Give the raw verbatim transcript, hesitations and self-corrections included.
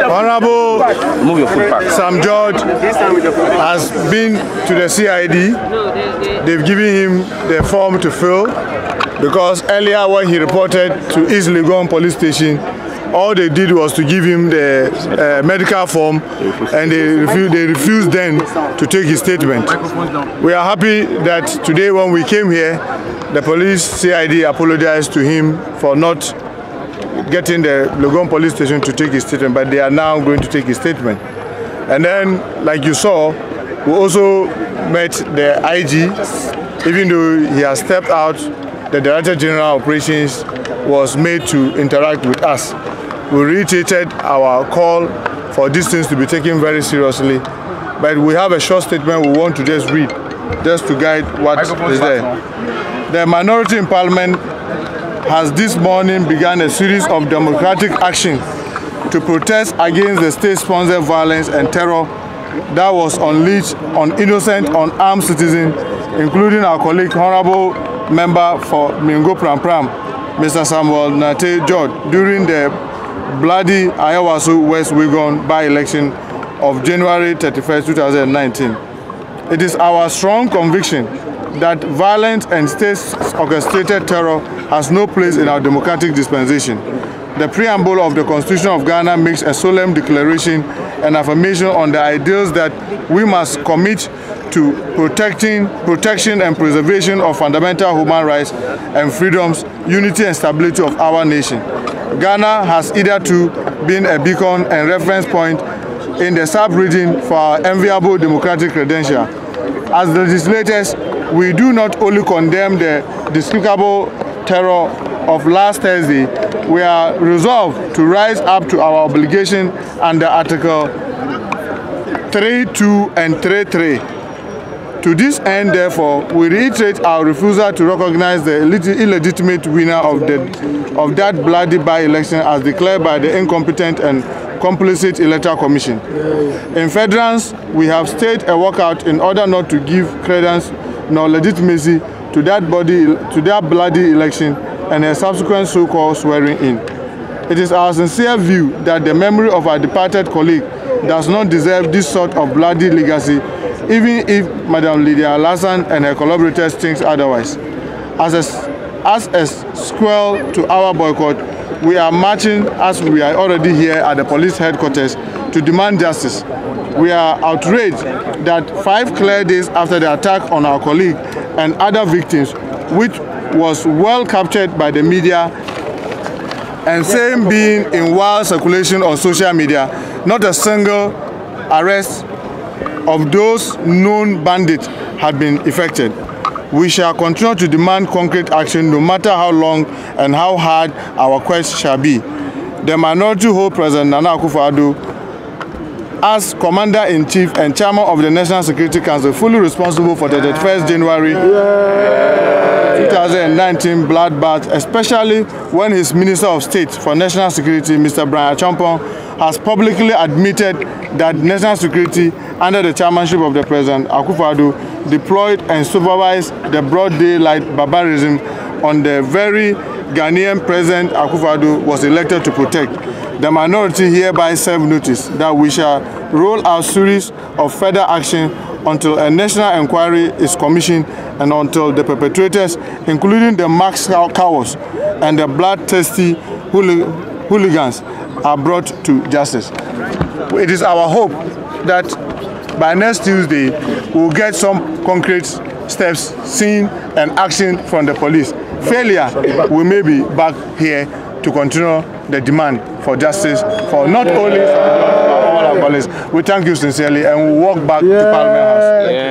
Honorable Sam George has been to the C I D. They've given him the form to fill because earlier when he reported to East Legon police station, all they did was to give him the uh, medical form, and they refused, they refused then to take his statement. We are happy that today when we came here, the police C I D apologized to him for not getting the Legon police station to take his statement, but they are now going to take his statement. And then, like you saw, we also met the I G. Even though he has stepped out, the Director General Operations was made to interact with us. We reiterated our call for these things to be taken very seriously, but we have a short statement we want to just read, just to guide what is there. The minority in Parliament has this morning begun a series of democratic actions to protest against the state-sponsored violence and terror that was unleashed on innocent, unarmed citizens, including our colleague, Honorable Member for Mingo Pram Pram, Mister Samuel Nate George, during the bloody Ayawaso West Wigan by-election of January thirty-first, two thousand nineteen. It is our strong conviction that violence and state-orchestrated terror has no place in our democratic dispensation. The preamble of the Constitution of Ghana makes a solemn declaration and affirmation on the ideals that we must commit to protecting, protection and preservation of fundamental human rights and freedoms, unity and stability of our nation. Ghana has hitherto been a beacon and reference point in the sub-region for our enviable democratic credential. As legislators, we do not only condemn the despicable terror of last Thursday, we are resolved to rise up to our obligation under Article three two and three three. To this end, therefore, we reiterate our refusal to recognize the illegitimate winner of, the, of that bloody by-election as declared by the incompetent and complicit Electoral Commission. In federance, we have staged a walkout in order not to give credence nor legitimacy to that body, to that bloody election and a subsequent so-called swearing in. It is our sincere view that the memory of our departed colleague does not deserve this sort of bloody legacy, even if Madam Lydia Lassan and her collaborators think otherwise. As a, as a square to our boycott, we are marching, as we are already here at the police headquarters, to demand justice. We are outraged that five clear days after the attack on our colleague and other victims, which was well captured by the media and same being in wild circulation on social media, not a single arrest of those known bandits had been effected. We shall continue to demand concrete action no matter how long and how hard our quest shall be. The minority hold President Nana Akufo-Addo as Commander-in-Chief and Chairman of the National Security Council, fully responsible for the thirty-first of January two thousand nineteen bloodbath, especially when his Minister of State for National Security, Mister Brian Achompong, has publicly admitted that national security under the chairmanship of the President Akufo-Addo deployed and supervised the broad daylight barbarism on the very Ghanaian President Akufo-Addo was elected to protect. The minority hereby serve notice that we shall roll out a series of further action until a national inquiry is commissioned and until the perpetrators, including the masked cowards and the bloodthirsty hooligans, are brought to justice. It is our hope that by next Tuesday, we'll get some concrete steps seen and action from the police. Failure, we may be back here to continue the demand for justice for not only all our colleagues. We thank you sincerely and we'll walk back yeah. to Parliament House.